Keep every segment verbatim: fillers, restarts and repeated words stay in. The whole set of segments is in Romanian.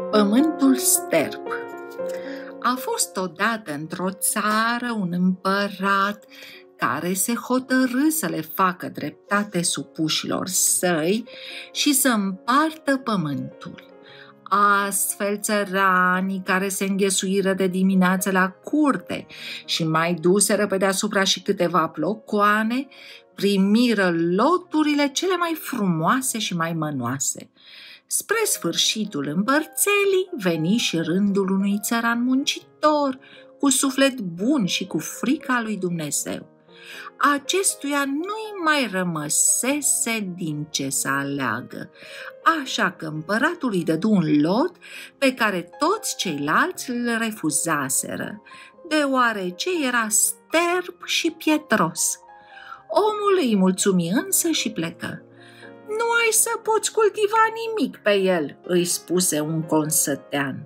Pământul sterp. A fost odată într-o țară un împărat care se hotărâ să le facă dreptate supușilor săi și să împartă pământul. Astfel, țăranii care se înghesuiră de dimineață la curte și mai duseră pe deasupra și câteva plocoane, primiră loturile cele mai frumoase și mai mănoase. Spre sfârșitul împărțelii veni și rândul unui țăran muncitor, cu suflet bun și cu frica lui Dumnezeu. Acestuia nu-i mai rămăsese din ce să aleagă, așa că împăratul îi dădu un lot pe care toți ceilalți îl refuzaseră, deoarece era sterp și pietros. Omul îi mulțumi însă și plecă. "Nu ai să poți cultiva nimic pe el," îi spuse un consătean.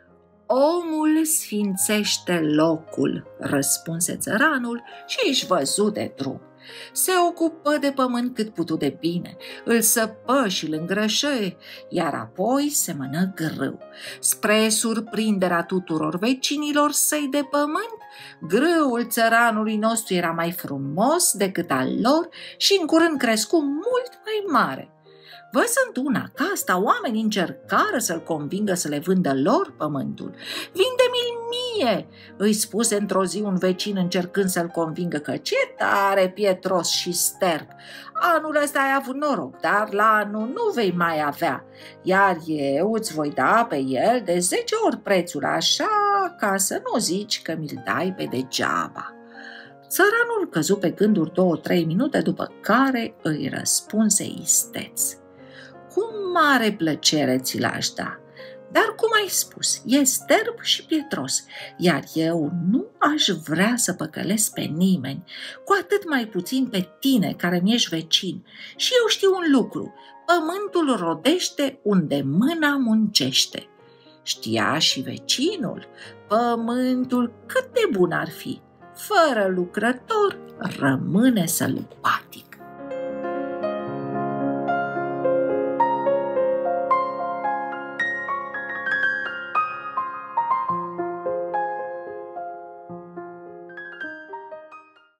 "Omul sfințește locul," răspunse țăranul și își văzu de drum. Se ocupă de pământ cât putu de bine, îl săpă și îl îngrășă, iar apoi semănă grâu. Spre surprinderea tuturor vecinilor săi de pământ, grâul țăranului nostru era mai frumos decât al lor și în curând crescu mult mai mare. Văzând una ca asta, oamenii încercară să-l convingă să le vândă lor pământul. "Vinde-mi-l mie," îi spuse într-o zi un vecin încercând să-l convingă că ce tare pietros și sterp. "Anul ăsta ai avut noroc, dar la anul nu vei mai avea, iar eu îți voi da pe el de zece ori prețul, așa ca să nu zici că mi-l dai pe degeaba." Țăranul căzu pe gânduri două-trei minute, după care îi răspunse isteț: "Cu mare plăcere ți l-aș da, dar cum ai spus, e sterp și pietros, iar eu nu aș vrea să păcălesc pe nimeni, cu atât mai puțin pe tine care mi-ești vecin. Și eu știu un lucru, pământul rodește unde mâna muncește." Știa și vecinul, pământul cât de bun ar fi, fără lucrător rămâne sălbatic.